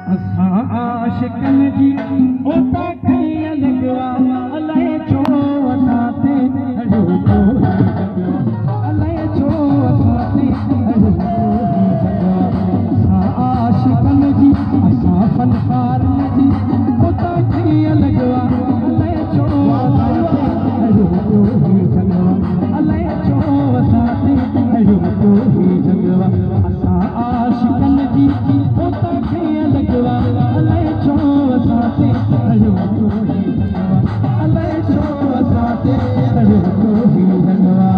असां आशिकन जी ओता खैया लगवा अलाए छो असां ते अड़ो अलाए छो असां ते अड़ो असां आशिकन जी असां फनकारन जी ओता खैया लगवा अलाए छो असां ते अड़ो अलाए छो असां ते अड़ो जगवा असां आशिकन जी ओता खैया लगवा अलाए छो असां ते अड़ो अलाए छो असां ते अड़ो जगवा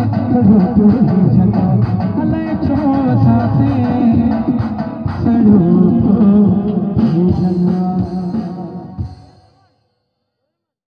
अलाए छो असां ते